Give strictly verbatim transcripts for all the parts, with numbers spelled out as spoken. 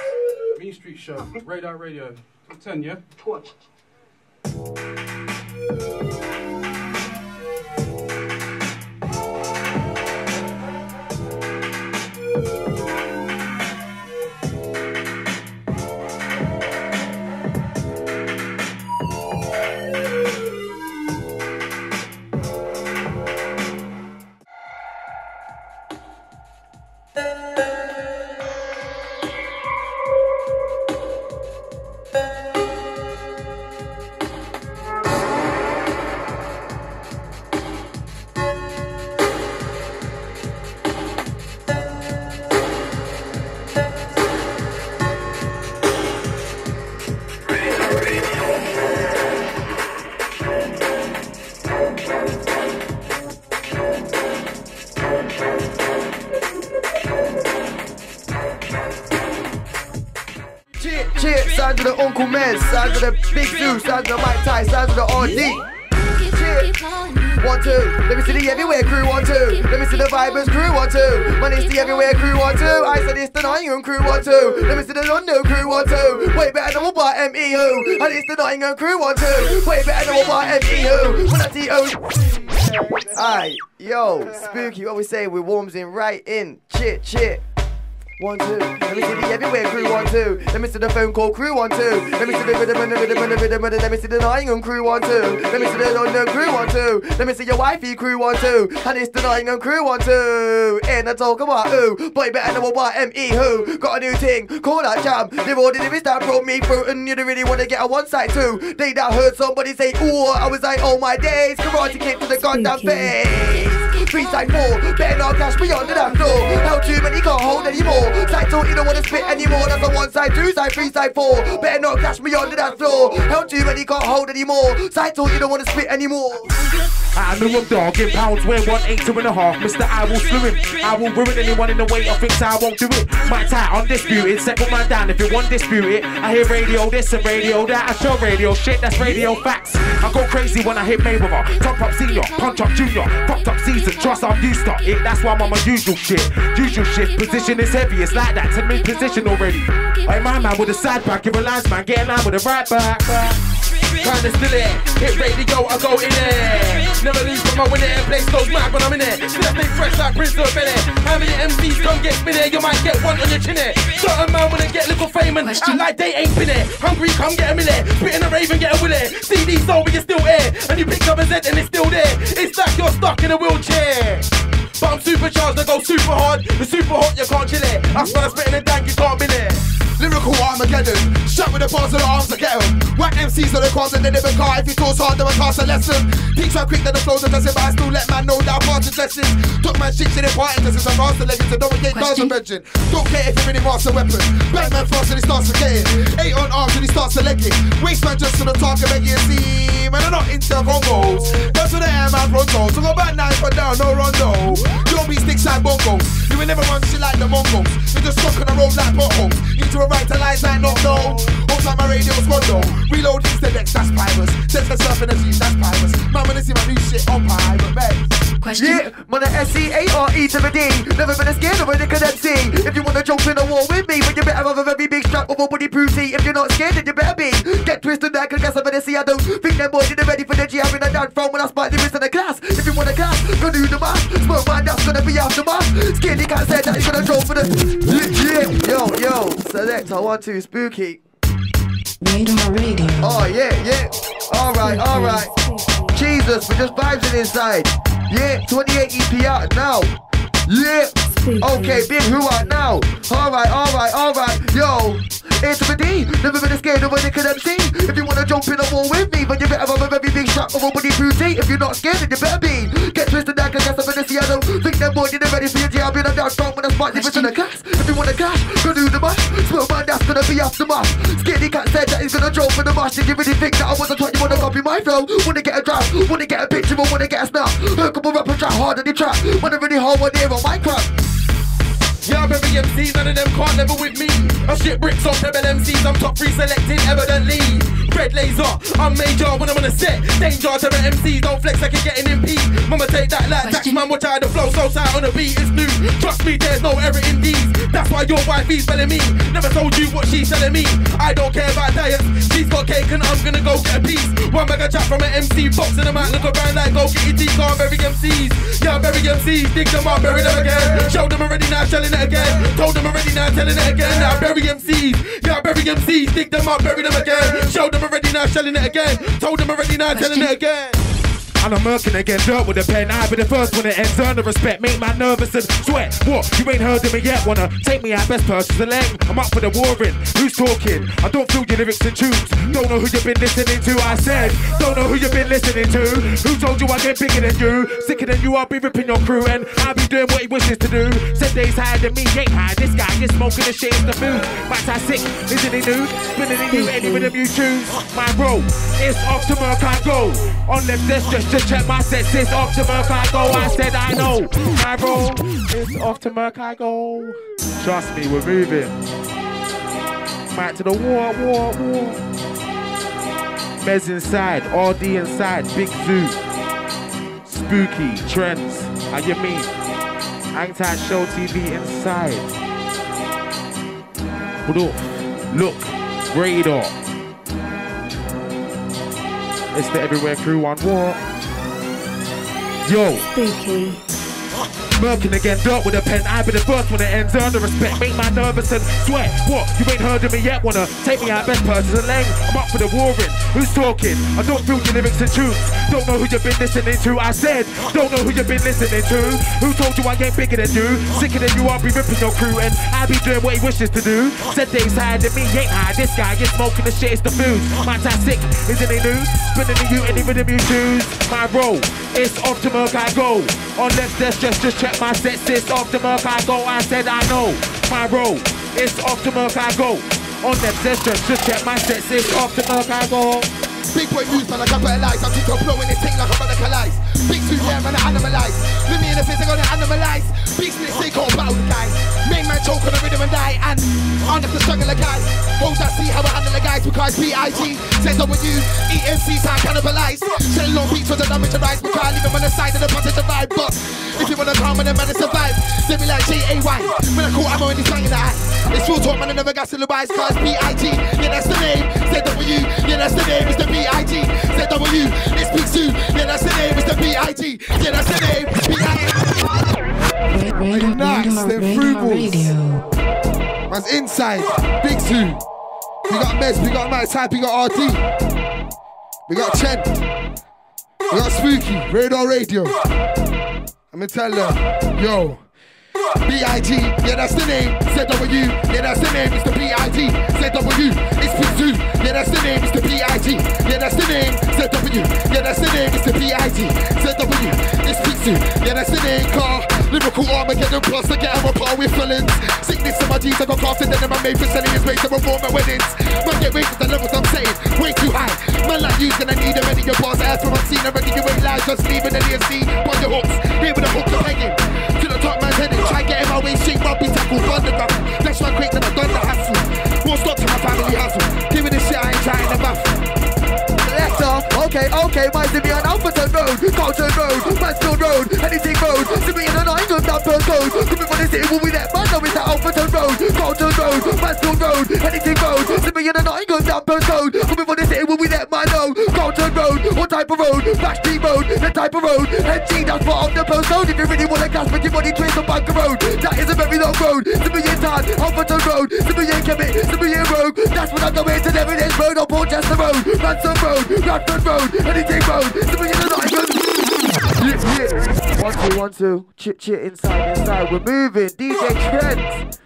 Mean Street Show, Radar Radio. ten, yeah? Torch. Sounds of the Uncle Mez, sounds of the Big Zoo, sounds of the Mike Ty, sounds of the R D. One, two, let me see the Everywhere crew, one, two. Let me see the Vibers crew, one, two. Man, it's the Everywhere crew, one, two. I said it's the Nottingham crew, one, two. Let me see the London crew, one, two. Way better than what about M E who. And it's the Nottingham crew, one, two. Way better than what about M E who. When I T O. Aye, yo, spooky, what we say, we warms in right in. Chit, chit. One, two. Let me see the Everywhere crew, one, two. Let me see the phone call crew, one, two. Let me see the rhythm and the rhythm and the rhythm and the Let me see the Nottingham crew, one, two. Let me see the London crew, one, two. Let me see your wifey crew, one, two. And it's the Nottingham crew, one, two. In the talk about who, boy better than what M E who. Got a new thing, call that jam. They've all the lyrics that brought me through, and you don't really want to get a one side too. They that heard somebody say, ooh, I was like, oh my days, karate kick to the goddamn face. Three side four, better not cash me under that floor. How too many can't hold anymore. Side two, you don't wanna spit anymore. That's a one side, two side, three side, four. Better not cash me under that floor. How too many can't hold anymore. Side two, you don't wanna spit anymore. I knew I'm dog in pounds, weigh one eight, two and a half. Mister I will slew him. I will ruin anyone in the way of things, I won't do it. My tie undisputed, second man down if you want dispute it. I hear radio this and radio that. I show radio shit, that's radio facts. I go crazy when I hit Mayweather. Top up senior, punch up junior, fucked up season. Trust I'm used to it, that's why I'm on my usual shit. Usual shift, position is heavy, it's like that to me position already. Hey my man with a side back, give a lines man, get in line with a right back. Kinda still it, hit radio, I go in there. Never lose from my winner, and place goes mad when I'm in there. Still I stay fresh like Prince of Bel Air. How many M Cs come get me there? You might get one on your chin there. Certain man wanna get little fame and act like they ain't been there. Hungry, come get 'em in there. Spitting a rave and get 'em with it. C D sold, but you're still here. And you pick up a Z and it's still there. It's like you're stuck in a wheelchair. But I'm supercharged, I go super hard. The super hot, you can't chill it. I start spitting a dank, you can't be there. Lyrical Armageddon, shot with the bars of the arms to get 'em. Whack M Cs on the cars and they never car. If he talks hard, then I cast a lesson. Teach how quick that the flows are doesn't, but I still let man know that I'm passing lessons. Took man shit in the party, cause it's a master legend, so don't get cars and mention. Don't care if you really master weapon. Batman fast and he starts forgetting. Eight on arms and he starts selecting. Waste man just to the target, make you see. Man, I'm not into Congos. That's what the air man pronto. So go back nine for down, no rondo. Don't be stick side bongos. You will never run shit like the Mongols. You just stuck on the road like potholes. Need to right to lies I not know. All time my radio squad though. Reload is the next, that's pirates. Set yourself in the seas, that's pirates. Man, wanna see my new shit on pirate beds. Question? Yeah, man, S C A R E to the D. Never been scared of a nigga that see. If you wanna jump in a war with me, but you better have a very big strap of a body proof tee. If you're not scared, then you better be. Get twisted that, cause I'm gonna see. I don't think them boys are ready for the G. Having a dance from when I spot the wrist in the class. If you want a class, go do the math. Smoke man, that's gonna be after math. Skinny can't say that he's gonna drop for the. Yeah, yo, yo, select, I want to spooky. Radar Radio. Oh, yeah, yeah. Alright, alright. Jesus, we're just vibes in inside. Yeah, twenty-eight E P out now. Yeah. Okay, big who out now. Alright, alright, alright. Yo. A to the D, never been scared of a nigga M C. If you wanna jump in a wall with me, but you better have a very big shot of a body booty. If you're not scared, then you better be. Get twisted that, cause I'm gonna see. I don't think them boys are ready for your G. I'll be the dance front when I spot different in the class. If you wanna clash, go do the mash. Smoke man, that's gonna be after mash. Skinny cat said that he's gonna jump for the mash. Did you really think that I was a twat? You wanna copy my flow? Wanna get a draft? Wanna get a picture or wanna get a snap? Hook up a rapper, try hard on the track. Wanna really hard one here on my crap. Yeah, I'm every M C, none of them can't level with me. I shit bricks off them M Cs, I'm top three selected, evidently. Red laser, I'm major when I'm on a set. Danger to the M Cs, don't flex like you're getting impede. Mama take that like tax, man, watch out the flow so tight on the beat, it's new. Trust me, there's no error in these. That's why your wifey's telling me. Never told you what she's telling me. I don't care about diets, she's got cake and I'm gonna go get a piece. One bag of chat from an M C box and I might look around like go get your teeth. I'm bury M Cs, yeah, I'm bury M Cs. Dig them up, bury them again. Show them already, now shelling it again. Told them already, now telling it again. Now bury M Cs, yeah, bury M Cs. Dig them up, bury them again. Show them already, now shelling it again. Told them already, now telling it again. And I'm murking again, dirt with a pen. I be the first one that ends, earn the respect. Make my nervous and sweat. What? You ain't heard of me yet? Wanna take me out, best purchase a leg. I'm up for the warring. Who's talking? I don't feel your lyrics and tunes. Don't know who you've been listening to. I said, don't know who you've been listening to. Who told you I get bigger than you? Sicker than you, I'll be ripping your crew. And I'll be doing what he wishes to do. Said that he's higher than me, ain't high. This guy is smoking the shit in the food. Max I sick, isn't he new? Spinning in you, any rhythm you choose. My role is off to Merc I go. On left, let's just, just check my sets. It's off to Merc I go. I said I know. My role is off to Merc I go. Trust me, we're moving. Back to the war, war, war. Mez inside, R D inside, Big Zoo. Spooky, Trends, how you mean? Hang tight, Show T V inside. Look, look, radar. It's the Everywhere Crew on war. Yo. Spooky. Murking again, dirt with a pen. I be the first one that ends. Earn the respect, make my nervous and sweat. What? You ain't heard of me yet? Wanna take me out, best purchase a lane. I'm up for the warring. Who's talking? I don't feel your lyrics and tunes. Don't know who you've been listening to. I said, don't know who you've been listening to. Who told you I ain't bigger than you? Sicker than you, I'll be ripping your crew. And I'll be doing what he wishes to do. Said that he's higher than me, ain't high. This guy is smoking the shit, it's the food. My tie sick, isn't he new? Spinning in you, any rhythm you choose. My role, it's off to Merc I go. On left, let's just, just check my sets. It's off to Merc I go. I said I know. My role, it's off to Merc I go. On left, let's just, just check my sets. It's off to Merc I go. Big boy news, man, like I better lies. I'm TikTok blowing this thing like I'm radicalized. Big two, yeah, man, I animalize. With me in the face, I'm gonna animalize. Big split, they can't battle the guy. Main man choke on the rhythm and die. And I'm have to struggle a guy. Hold that, see how I handle the guys. Because B I G says over you. E M C time cannibalize. Selling long beats for the damage to rise. Because I leave them on the side of the positive vibe. But if you wanna calm and the man to survive, let me like J A Y. When I call, I'm already slang in the eye. It's real talk, man, I never got syllabize. Cause B I G, yeah, that's the name. Say W, yeah, that's the name. It's the B I G, Z W, it's Big Zoo, yeah, that's the name, it's the B I G, yeah, that's the name, B I G. Radio, Nice, they're through balls. radio. Man's inside, Big Zoo. We got Mez, we got Night Type, we got R D. We got Chen. We got Spooky, Radar Radio. I'ma tell them, yo. B I G, yeah, that's the name. Z W, yeah, that's the name. It's the B I G. Z W, it's Big Zoo, yeah, that's the name. It's the B I G, yeah, that's the name. Z W, yeah, that's the name. It's the B I G. Z W, it's Big Zoo, yeah, that's the name. Car, lyrical Armageddon plus to get them apart with felons. Sickness to my G's, I got casted, then I'm made for selling his ways to perform at weddings. Man, get raised to the levels I'm saying, way too high. Man, like you's gonna need a many your bars. As from unseen, already you ain't lies, just leaving the D S C. On your hooks, here with the hooks of hanging. To the top man's heading, try getting my way straight, rugby tackle, run the gravel. That's why quick that I've done the hassle. Won't stop to my family hustle. Giving this shit, I ain't trying to baffle. Leicester, okay, okay, my Simi on Alphaton Road, Carlton Road, Mansfield Road, anything road, Simi in the nine, gun down per code, coming from the city, will we let man know it's at Alphaton Road, Carlton Road, Mansfield Road, anything road, Simi in the nine, gun down per code, coming from the city, will we let man know, Carlton Road, what type of road, Backstreet Road, the type of road, N G, that's part of the postcode, if you really want to gas, make your money twist on Bunker Road, that is a very long road, Simi in town, Alphaton Road, Simi in Kemet, Simi in Rogue, that's when I go into the Evidence Road, on Portchester Road, Ransom Road, Radford Road, anything road, Simi in the night, yeah, yeah. One, two, one, two, chit, chit, inside, inside, we're moving, D J Trent,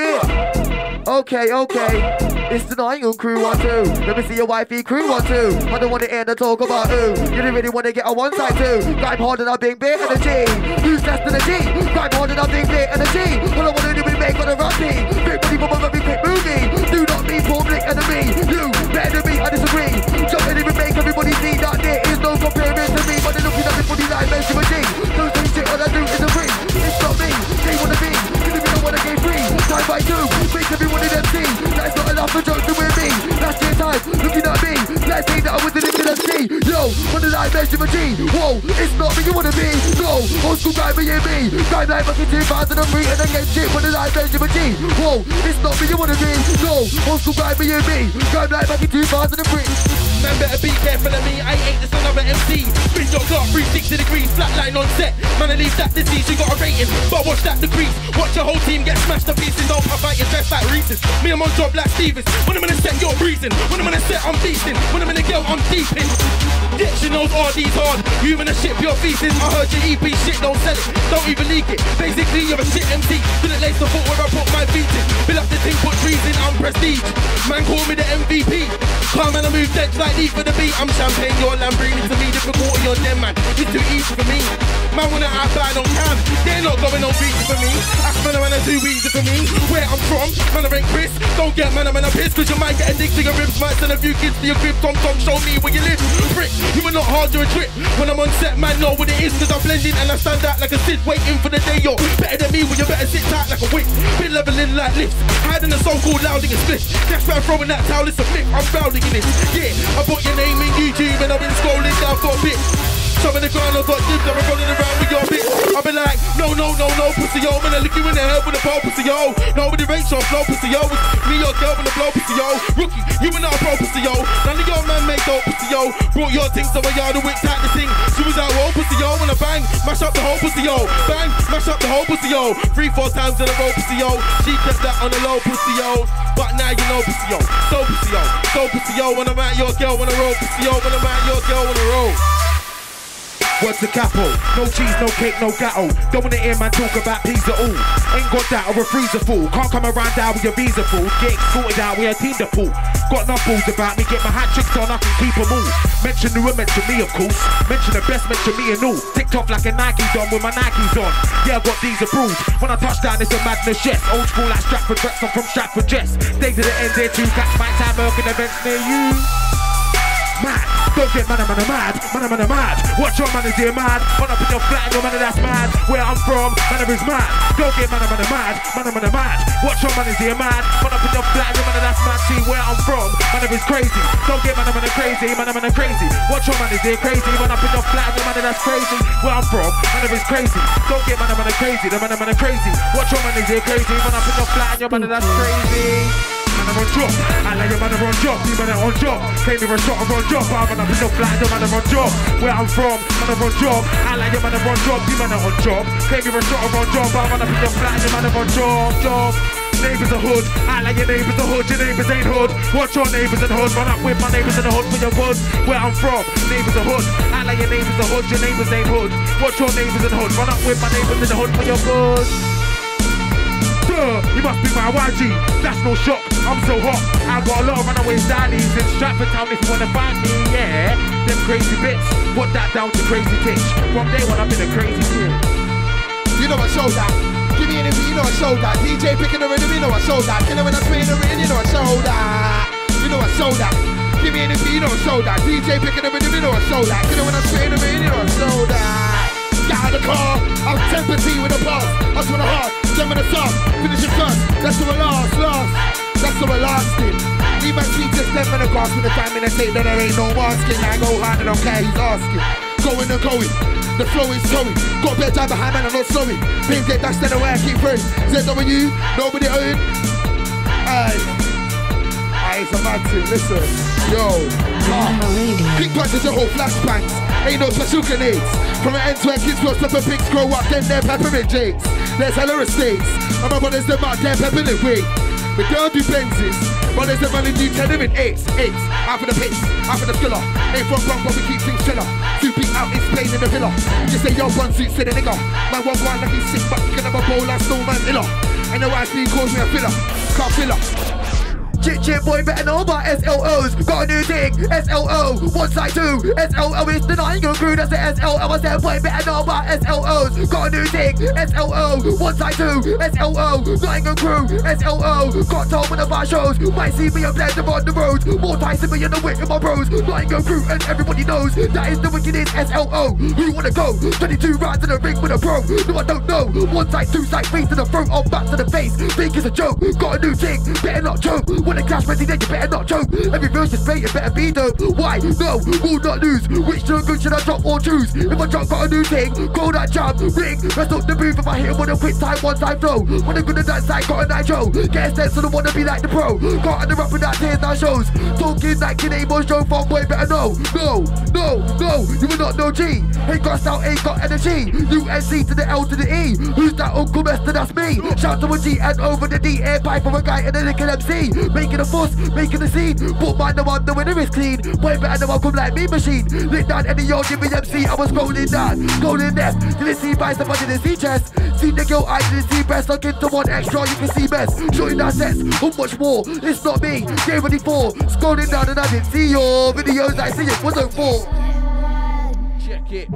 yeah, okay, okay, it's the Nottingham crew, one, two, let me see your wifey crew, one, two, I don't want to hear the talk about who, you don't really want to get on one side too, grind hard and I'll big bit and a G, who's less than a G, grind hard and I'll big bit and a G, all I want to do is make on a rugby, big money from a very quick movie, do not be public enemy, you better than me, I disagree, jump in and make everybody see that there is no comparing to me, but they're looking at this body like measure a G, don't say shit, all I do is a ring, it's not me, they wanna be, you don't even know what I gave Benjamin G. Whoa, it's not me you wanna be. No, old school guy being me. Guy like fucking two thousand three and then get shit for the life Benjamin G. Whoa, it's not me you wanna be. No, old school guy being me. Guy like fucking two thousand three. Man better be careful of me, I ain't just another M C. Spin your clock, three sixty degrees, flatline on set. Man, I leave that disease, you got a rating, but watch that decrease. Watch your whole team get smashed to pieces, don't puff out your chest like Reese's. Me, I'm on job like Stevens. When I'm in a set, you're breezing. When I'm in a set, I'm beasting. When I'm in a girl, I'm deeping. Dictionals are these hard. You in a ship, you're feasting. I heard your E P shit, don't sell it, don't even leak it. Basically, you're a shit M C. Couldn't lace the foot where I put my feet in. Build up the thing, put trees in, I'm prestige. Man, call me the M V P. Come and I move decks like need for the beat. I'm champagne, you're Lamborghini to me. Different water, you're them, man. It's too easy for me. Man, when I outside on cam, they're not going on beats for me. I spend a man, too easy for me. Where I'm from, man, I ain't Chris. Don't get man, I'm in a piss, cause you might get a dick to your ribs. Might send a few kids to your crib. Tom Tom, show me where you live. Prick, you are not hard, you're a trip. When I'm on set, man, know what it is, cause I'm blending and I stand out like a Sid, waiting for the day. You're better than me, well, you better sit tight like a whip. Been leveling like lifts, hiding the so-called louding and split. That's why I'm throwing that towel, it's a myth. I'm drowning in this. Yeah, I put your name in YouTube and I've been scrolling down for a bit. Some in the ground, I've got dibs, I'm rolling around with your bitch. I've been like, no, no, no, no, pussy, yo. Man, I look you in the head with a pole, pussy, yo. Nobody rates your flow, pussy, yo. It's me, your girl, with a blow, pussy, yo. Rookie, you and I pro, pussy, yo. None of your man make dope, pussy, yo. Brought your things so I yard the wick, tight the thing. She was out, whoa, pussy, yo. When I bang, mash up the whole pussy, yo. Bang, mash up the whole pussy, yo. Three, four times in a row, pussy, yo. She kept that on the low, pussy, yo. But now you know, pussy, yo. So, pussy, yo. So, pussy, yo. When I'm at your girl, when I roll, pussy, yo. When I'm at your girl, when I roll. What's the capo? No cheese, no cake, no gatto. Don't wanna hear man talk about pizza all. Ain't got that or a freezer full. Can't come around down with your visa full. Get sorted out with a team to pull. Got enough balls about me, get my hat tricks on, I can keep them all. Mention new and mention me of course. Mention the best, mention me and all. Ticked off like a Nike on with my Nikes on. Yeah, I got these approved. When I touch down, it's a madness, yes. Old school like Stratford Rex, I'm from Stratford Jess. Stay to the end there too, catch my time working events near you. Mad, don't get man, man, mad, man, man, mad. Watch your man is here mad. Man up in your flat and your man that's mad. Where I'm from, man is mad. Don't get man, man, mad, man, man, mad. Watch your man is here mad. Man up in your flat and your man that's mad. See where I'm from, man is crazy. Don't get man, man, crazy, man, man, crazy. Watch your man is here crazy. Man up in your flat and your man that's crazy. Where I'm from, man is crazy. Don't get man, man, crazy, the man, man, crazy. Watch your man is here crazy. Man up in your flat and your man that's crazy. Man on job, I like your man on job, you man on job. Pay me for a shot, I'm on job, I'm on up in your flat, your man on job. Where I'm from, man on job, I like your man on job, you man on job. Pay me for a shot, I'm on job, I'm on up in your flat, your man on job, job. Neighbours are hood, I like your neighbours are hood, your neighbours ain't hood. Watch your neighbours and hood, run up with my neighbours in the hood for your goods. Where I'm from, neighbours are hood, I like your neighbours are hood, your neighbours ain't hood. Watch your neighbours in the hood, run up with my neighbours in the hood for your goods. You must be my Y G, that's no shock, I'm so hot. I got a lot of runaway stylies in Stratford Town if you wanna find me, yeah. Them crazy bits, put that down to crazy titch. From day one I've been a crazy kid. You know I show that. Give me anything, you know I show that. D J picking the rhythm, you know I show that. Killer when I spin the rhythm, you know I show that. You know I show that. Give me anything, you know I show that. D J picking the rhythm, you know I show that. Killer when I spin the rhythm, you know I show that. Get out of the car, I'm temper T with a buzz. I swear the heart, jump in the sun, finish it first. That's the last, last. That's the lasting. Leave my teachers them in the grass with the time in the tape that there ain't no masking. I go hard and don't care, he's asking. Going and going, the flow is going. Got a bit of time behind man, I'm not sorry. Things get dashed in the way, I keep free. Z W, nobody own. Aye. Aye, it's a mad thing, listen. Yo, ah. Quick punches and whole flashbangs. Ain't no special grenades. From an end to end, kids grow pepper pigs grow up, then they're peppermint jakes. There's hella estates. And my brothers, them out there peppermint wig. We don't do Benzes, but there's a man who do tenement eights, eights. Out for the pace, out for the filler. Ain't from wrong, but we keep things chiller. Two beat out, it's plain in the villa. Just say yo, one suit, say the nigga. Man, one one like he's sick, but he can have a bowl like Snowman Illa. And the wife he calls me a filler, can't filler. Chit chit boy better know about S L Os. Got a new thing, S L O, one side two. S L O is the Nottingham crew, that's the S L O. I said boy better know about S L Os. Got a new thing, S L O, one side two. S L O, Nottingham crew, S L O. Got told when the bar shows, might see me a blender on the road. More ties to me in the wit in my bros. Nottingham crew and everybody knows that is the wickedest S L O. Who wanna go? twenty-two rounds in the ring with a pro. No I don't know, one side, two side, face to the throat, on back to the face. Think it's a joke, got a new thing, better not joke. When When the clash ready, then you better not joke. Every verse is straight, it better be dope. Why? No, will not lose. Which good should I drop or choose? If I drop, got a new thing, call that jam, ring. Let's up the booth if I hit him with a quick time, one time throw. When I'm good at that side, got a nitro. Get a sense, so I wanna be like the pro. Got on the rapper that tears down shows. Talking like your name was Joe Farm Boy, better know. No, no, no, you will not know G. Ain't got style, ain't got energy. U N C to the L to the E. Who's that Uncle Mester? That's me. Shout to a G and over the D. Air pipe from a guy and a little M C. Making a fuss, making a scene. But man, the one, the winner is clean. Boy, better know I come like me machine. Lit down any yo, give me M C. I was scrolling down, scrolling left. Didn't see by somebody, didn't see chest. See the girl, I didn't see breast. Look into one extra, you can see best. Showing down sets, how much more? It's not me, day ready for. Scrolling down and I didn't see your videos. I see it was oh four. Check it.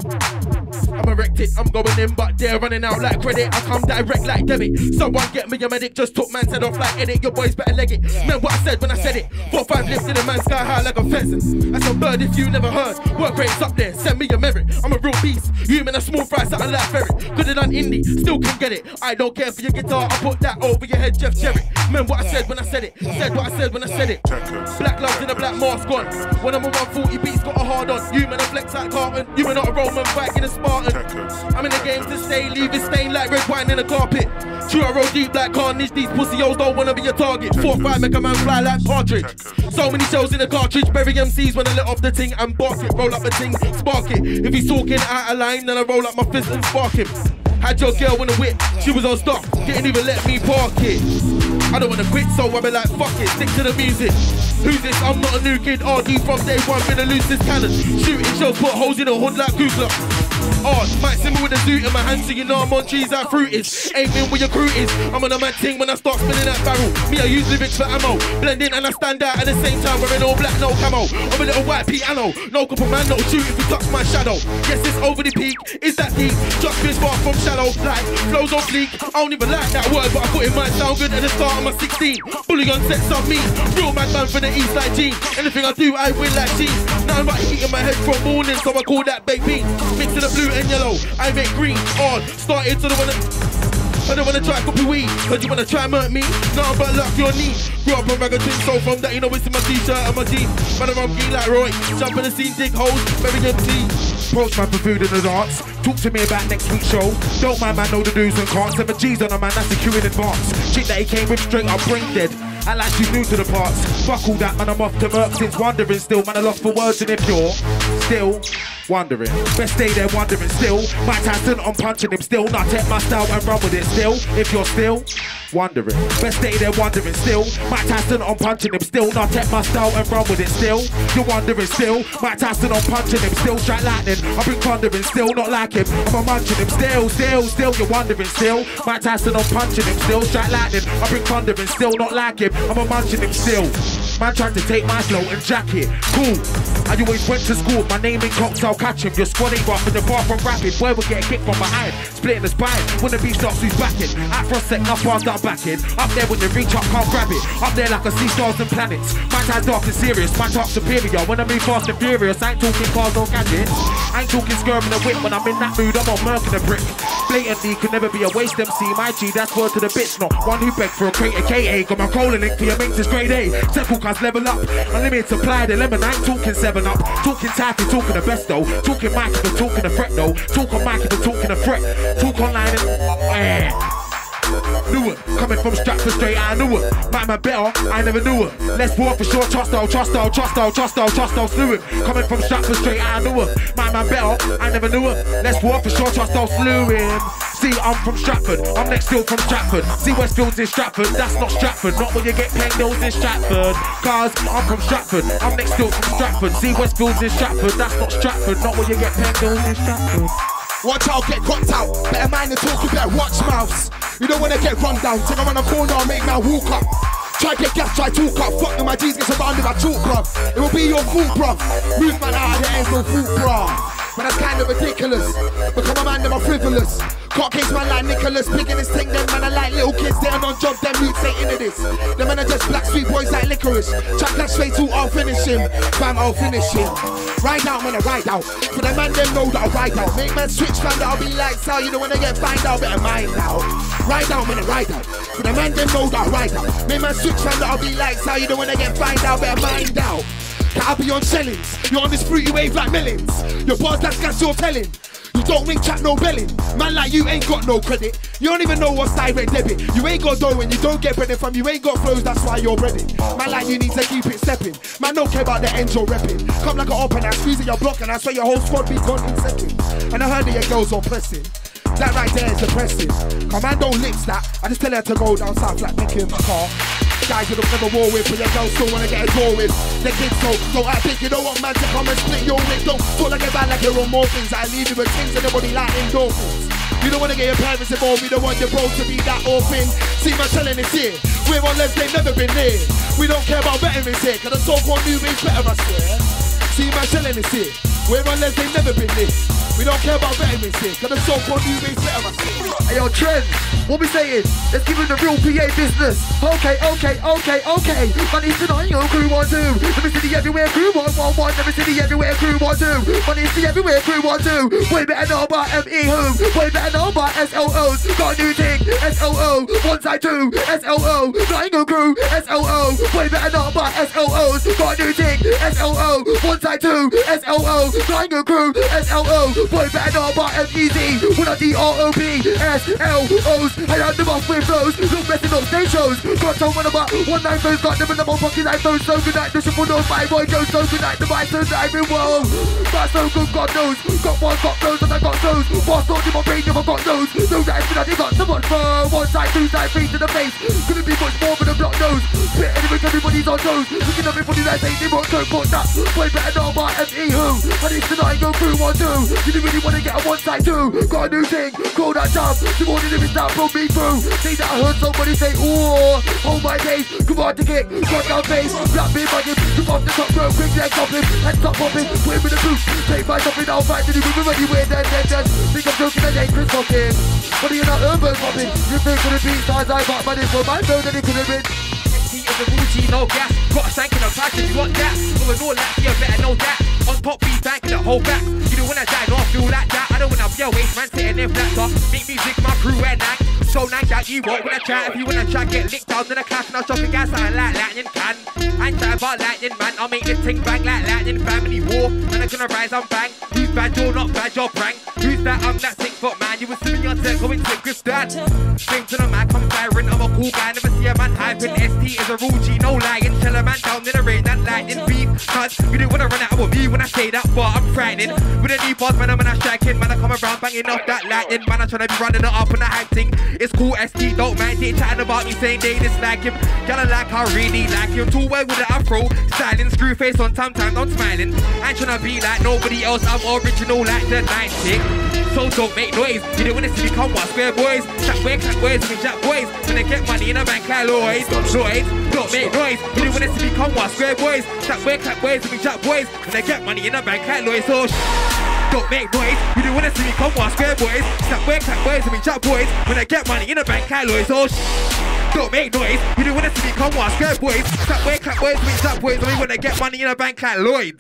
I'm erected, I'm going in, but they're running out like credit. I come direct like debit. Someone get me a medic, just took man's head off like edit. Your boys better leg it. Yeah. Man, what I said when I said it. Four five lifts in a man sky high like a pheasant. That's a bird if you never heard. Work rate's up there, send me a merit. I'm a real beast. You mean a small fry, something like ferret. Could've done indie, still can get it. I don't care for your guitar, I put that over your head, Jeff Jarrett. Man, what I said when I said it. Said what I said when I said it. Black gloves in a black mask on. When I'm a one forty beats, got a hard on. You man a flex like Carlton. You man not a Roman, fighting a Spartan. I'm in the game to stay, leave it stained like red wine in a carpet. True, I roll deep like carnage, these pussy hoes don't wanna be a target. Four five make a man fly like partridge. So many shells in a cartridge, bury M Cs when I let off the ting and bark it. Roll up the ting, spark it. If he's talking out of line, then I roll up my fist and spark him. Had your girl in a whip, she was on stop, didn't even let me park it. I don't wanna quit, so I be like, fuck it, stick to the music. Who's this? I'm not a new kid, R D from day one, been a loosest cannon. Shooting shells, put holes in the hood like Googler. Odd, might see me with a suit in my hand, so you know I'm on trees like fruit is. Aiming where your crew is, I'm on a mad ting when I start spinning that barrel. Me, I use lyrics for ammo, blend in and I stand out at the same time, wearing all black, no camo. I'm a little white piano, no couple man, no shoot if you touch my shadow. Yes, it's over the peak, is that deep? Just been far from shallow, like flows on fleek. I don't even like that word, but I thought it might sound good at the start of my sixteen. Bully on sets on me, real mad man from the east like G. Anything I do, I win like cheese. Now I'm about heat in my head from morning, so I call that baked beans. Mixing the blue and yellow, I make green. On, started to the one that I don't wanna try copy weed, cause you wanna try murk me. Nah, but lock your knee. Grew up on ragatin, so from that you know it's in my t-shirt and my jeans. Man, I'm geek like Roy, jump in the scene, dig holes, very empty. Approach man for food and the dance. Talk to me about next week's show. Don't mind man, know the do's and can't. Seven G's on a man, that's secure in advance. Chick that he came with straight up brain dead. I like she's new to the parts. Fuck all that man, I'm off to Merc since wondering still. Man, I lost for words and if you're still wondering, best stay there wondering still. Mike Tyson, I'm punching him still. Not take my style and run with it still. If you're still wondering, best stay there wondering still. Mike Tyson, I'm punching him still. Not take my style and run with it still. You're wondering still. Mike Tyson, I'm punching him still. Strike lightning, I've been thundering still. Not like him, I'm a munching him still. Still, still, you're wondering still. Mike Tyson, I'm punching him still. Strike lightning, I've been thundering still. Not like him, I'm a munching him still. Man tried to take my flow and jack it. Cool. I always went to school. My name in Cox, I'll catch him. Your squad ain't rough in the bar from rapid. Boy will get a kick from behind. Splitting the spine. When the beat stops, who's backing? Out for a sec, up while I'm backing. Up there when the reach up, can't grab it. Up there like I see stars and planets. My time's dark and serious. My talk superior. When I move fast and furious, I ain't talking cars or gadgets. I ain't talking skirting a whip. When I'm in that mood, I'm on murking a brick. Blatantly could never be a waste M C. My G, that's word to the bitch. Not one who begged for a crate of K A. Got my colon link for your mates is grade A. Several cars level up. Unlimited supply, the lemon. I ain't talking seven up. Talking typing, talking the best though. Talking mic if we're talking a threat though. Talk on mic if we're talking a threat. Talk online and eh. Knew it, coming from Stratford straight, I knew it. My man better, I never knew it. Let's war for sure, trust though, trust though, trust though, trust though, trust though, slew it. Coming from Stratford straight, I knew it. My man better, I never knew it. Let's war for sure, trust though, slew him. See, I'm from Stratford, I'm next door from Stratford. See, Westfield's in Stratford, that's not Stratford. Not where you get penguins in Stratford. Cause I'm from Stratford, I'm next door from Stratford. See, Westfield's in Stratford, that's not Stratford. Not where you get penguins in Stratford. Watch out, get cocked out. Better mind the talk, you better watch mouths. You don't wanna get run down. Take around the corner, make man walk up. Try get gas, try talk up. Fuck them, my G's get surrounded by chalk, bruv. It will be your fault, bruv. Move man out, there ain't no fault, bruv. but that's kind of ridiculous. Become a man, them are frivolous. Got case man like Nicholas, picking his thing, them man are like little kids, they are on job, them roots ain't into this. Them man are just black sweet boys like licorice. Chuck that straight to, I'll finish him. Fam, I'll finish him. Ride out, man, I ride out. For the man, them know that I'll ride out. Make man switch, fam, that I'll be like, so you don't wanna get find out, better mind out. Ride out, man, I ride out. For the man, them know that I'll ride out. Make man switch, fam, that I'll be like, so you don't wanna get find out, better mind out. I'll be on shellings. You're on this fruity wave like melons. Your bars that's gas you're telling. You don't ring chat no belling. Man like you ain't got no credit. You don't even know what's direct debit. You ain't got dough when you don't get breaded from. You ain't got flows, that's why you're breaded. Man like you need to keep it stepping. Man don't care about the ends you're repping. Come like an open and squeeze in your block and I swear your whole squad be gone in seconds. And I heard that your girls are pressing. That right there is depressing. Come man don't lips that. I just tell her to go down south like Mickey in my car. Guys you don't never war with, but your girls still wanna get a draw with. The kids so, don't act big, you don't want man to come and split your wig. Don't talk like a bad like you're on more things. I leave you with things and nobody like endorphins. You don't wanna get your parents involved, you don't want your bros to be that orphan. See my telling is here, we're on left, they've never been near. We don't care about veterans here, cause the so-called new is better, I swear. See my telling is here, we're on left, they've never been near. We don't care about veterans here, cause the so-called new is better, I swear. Hey yo, Trent, what we saying? Let's give him the real P A business. Okay, okay, okay, okay. Money's tonight, yo, crew one, two. Let me see the everywhere crew one, one, one. Let me see the everywhere crew one, two. Money's the everywhere crew one, two. Boy better know about M E who. Boy better know about S O Os. Got a new thing, S O O. One side two, S O O. Flying go crew, S O O. Boy better know about S O Os. Got a new thing, S O O. One side two, S O O. Flying go crew, S O O. Boy better know about M E Z. When I D R O B, S L Os. I had them off with flows, look messing up stage shows. Got someone about one nine phones, got them in the mouth pocket like those. So good night, the triple nose, my boy Joe. So good night, the mice and diving whoa. That's so good, God knows. Got one, got those, and I got those. Boss thought in my brain, never got those. No that it's been, I got so much fun. One side, two side, three to the face. Couldn't be much more than a block nose. Bit anyway, everybody's on toes. Looking at everybody like they did what don't put that. Boy better know about M E who. And it's tonight, go through one, two. You didn't really want to get a one side, two. Got a new thing, call that job. The morning if it's not from me through. Say that I heard somebody say, ooh, hold my days, come on to kick, got down face, black beard bugging, come off the top row, quick leg popping, head top popping, put him in the booth, take my something, I'll fight to do with ready with then, then, then, think I'm joking and ain't Chris fucking, but you're not urban popping, you think for the beat size I got money for my phone and it could have been. The routine, no gas, got a shank in a pack if you want that. Going all that, you better know that. On top, be banking the whole back. You don't wanna die, don't feel like that. I don't wanna be a waste man sitting in flat top. Make music, my crew at night. So nice that you won't wanna chat. If you wanna try, get licked down in the class. And I'll shopping gas, I like lightning can. I ain't talking about lightning, man. I'll make this thing bang like lightning. Family war, and I'm gonna rise and bang. Who's bad, you're not bad, you're prank. Who's that? I'm that six foot man. You was sitting on set, going to grip that. Straight to the mic, I'm firing. I'm a cool guy, never see a man hyping. S T is a rule G, no lying. Tell a man down in the rain, that lightning beef. Cause you didn't wanna run out with me when I say that, but I'm frightening. With a new boss, man, I'm gonna striking. Man, I come around banging off that lightning. Man, I'm trying to be running it up on the hang thing. It's cool, S T, don't mind it. Chatting about me saying they dislike him. Gotta like, I really like him. Too well with the afro, styling, screw face on time, time, I'm smiling. I ain't trying to be like nobody else, I'm original like the night tick. So don't make noise, you don't wanna see me come what square boys. Chat way, chat boys, we chat boys. When they get money in a bank like Lloyds. Lloyds, don't make noise, you don't wanna see me come what square boys. Chat way, chat boys, we chat boys. When they get money in a bank like Lloyds. So don't make noise, you don't wanna see me come what square boys. Chat way, chat boys, we chat boys. When they get money in a bank like Lloyds. So don't make noise, you don't wanna see me come what square boys. Chat way, chat boys, we chat boys. I mean when they get money in a bank like Lloyds.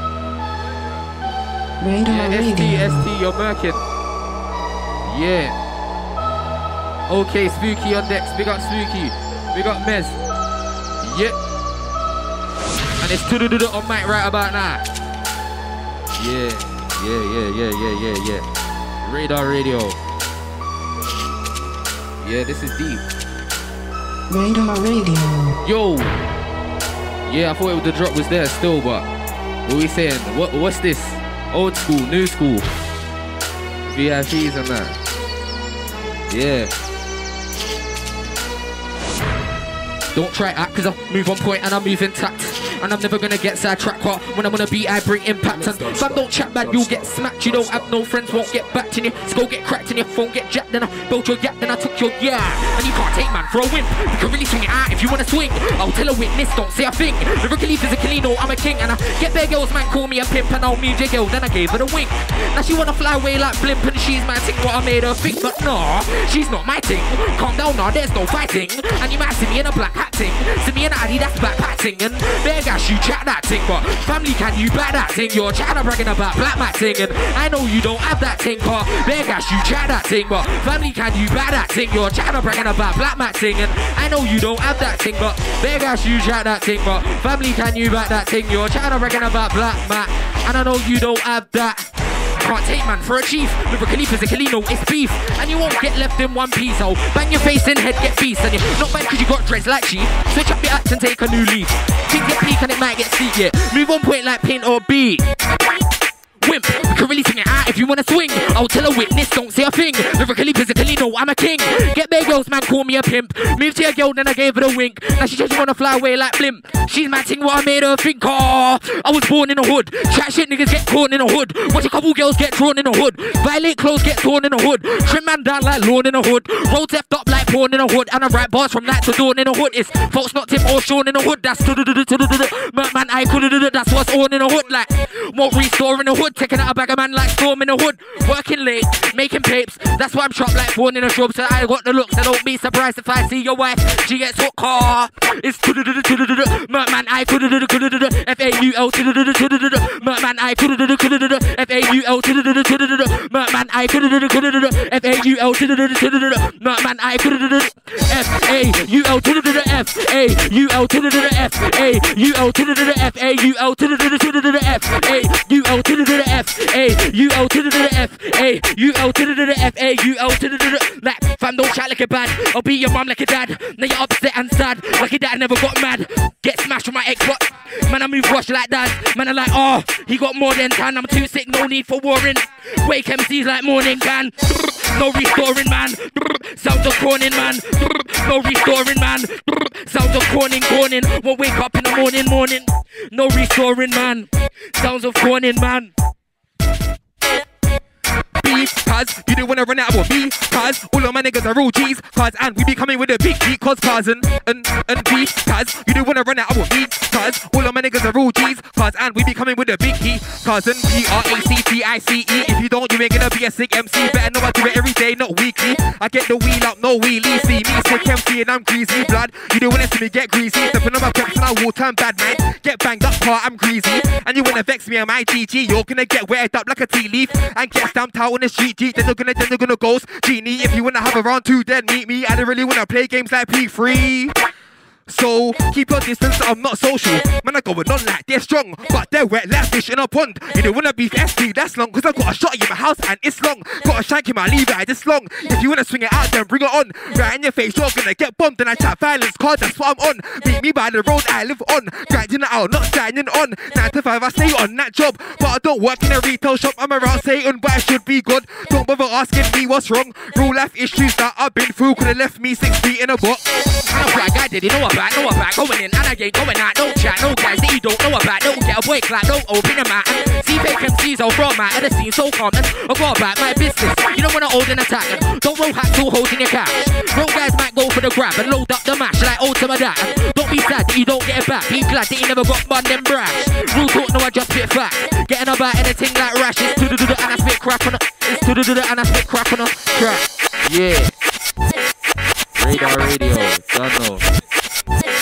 Radar Yeah, S T, Radio. S T, you're murking. Yeah. Okay, Spooky on next. Big up Spooky. Big up Mez. Yeah. And it's to do do on mic right about now. Yeah. Yeah, yeah, yeah, yeah, yeah, yeah. Radar Radio. Yeah, this is deep. Radar Radio. Yo. Yeah, I thought it, the drop was there still, but what are we saying? What, what's this? Old school, new school, V I Ps and that. Yeah. Don't try act, cause I move on point and I move intact. and I'm never gonna get sidetracked. When I'm on a beat, I bring impact. And fam, don't chat bad, you'll get smacked. You don't have no friends, won't get back to you. Skull get cracked and your phone get jacked. Then I built your gap, then I took your yeah. And you can't take man for a win. You can really swing it out if you wanna swing. I'll tell a witness, don't say a thing. Lyrically, physically, no, I'm a king. And I get bare girls, man, call me a pimp. And I'll move your girl, then I gave her the wink. Now she wanna fly away like blimp, and she's my thing, what I made her think. But nah, she's not my thing. Calm down now, there's no fighting. And you might see me in a black hat thing. See me in a Addy, that's backpack thing. And bare gas, you chat that thing. But family, can you back that thing? You're chatting bragging about black mat thing. And I know you don't have that thing. But bare gas, you chat that thing. But family, can you back that thing? You're chatting bragging about black mat thing. And I know you don't have that thing. But bare gas, you chat that thing. But family, can you back that thing? You're chatting bragging about black mat. And I know you don't have that. Can't take man for a chief. Lyrically, physically, no, it's beef. And you won't get left in one piece. Oh, bang your face in head, get beast. And you're not bad cause you got dreads like sheep. Switch up your act and take a new leaf. Things get peak and it might get steep, yeah. Move on point like paint or beat. Wimp, you can really swing it out if you wanna swing. I'll tell a witness, don't say a thing. Lyrically, physically, no, I'm a king. Get bare girls, man, call me a pimp. Move to your girl, then I gave her a wink. Now she just wanna fly away like blimp. She's my thing, what I made her think. Oh, I was born in the hood. Chat shit, niggas get torn in the hood. Watch a couple girls get drawn in the hood. Violate clothes get torn in the hood. Trim man down like lawn in the hood. Roll left up like porn in the hood. And I write bars from night to dawn in the hood. It's folks not Tim or Sean in the hood. That's man, I could that's what's on in the hood. Like, won't restore in the hood. Taking out a bag of man like storm in the hood. Working late, making papes. That's why I'm trapped like born in a shrub. So I got the looks. So don't be surprised if I see your wife. She gets hooked. Car. It's man, I could F A U L man, I could F A U L man, I could F A U L man, I could F A U L F A U L F A U L F A U L F A U L F A U L F A U L F A U L like fam, don't chat like a bad. I'll beat your mum like a dad. Now you're upset and sad like your dad never got mad. Get smashed from my Xbox. Man, I move rush like that. Man, I like, oh, he got more than ten. I'm too sick, no need for warring. Wake M Cs like morning can. No restoring, man. Sounds of corning, man. No restoring, man. Sounds of corning, corning. Won't wake up in the morning, morning. No restoring, man. Sounds of corning, man. Cause you don't wanna run out of me. Cause all of my niggas are real G's. Cause and we be coming with a big beat. Cause cousin and and B. Cause you don't wanna run out of me. Cause all of my niggas are real G's. Cause and we be coming with a big heat. Cousin B R A C T I C E. If you don't, you ain't gonna be a sick M C. Better know I do it every day, not weekly. I get the wheel up, no wheelie. See me sick M C and I'm greasy. Blood, you don't wanna see me get greasy. Stepping on my peps and I will turn bad, man. Get banged up, part I'm greasy. And you wanna vex me on my G G. You're gonna get wetted up like a tea leaf and get stamped out on the street. G. Then they're gonna, then they're gonna ghost Genie. If you wanna have a round two, then meet me. I don't really wanna play games like P three. So, keep your distance, I'm not social. Man, I going on like they're strong, but they're wet like fish in a pond. You don't wanna beef S P, that's long, cause I got a shot in my house and it's long. Got a shank in my leave it this long. If you wanna swing it out, then bring it on. Right in your face, you're gonna get bombed. And I chat violence, cause that's what I'm on. Beat me by the road I live on. Grinding it out, not standing on. nine to five, I stay on that job. But I don't work in a retail shop, I'm around Satan, but I should be good. Don't bother asking me what's wrong. Real life issues that I've been through could've left me six feet in a box. And I'm like, I did, you know about, know about. Going in and again, going out, don't chat, no guys that you don't know about. Don't get a break like, don't open a mat. See fake M Cs, I'll throw my at the scene so common. I go about my business, you don't wanna hold an attack. Don't roll hacks or holding your cash. Roll guys might go for the grab and load up the mash like Ultima that. Don't be sad that you don't get it back. Be glad that you never got bun and brash. Rule talk, no, I just spit facts. Getting about anything like rash. It's to the do and I spit crap on a. It's to the do and I spit crap on a track. Yeah. Radar Radio, don't know.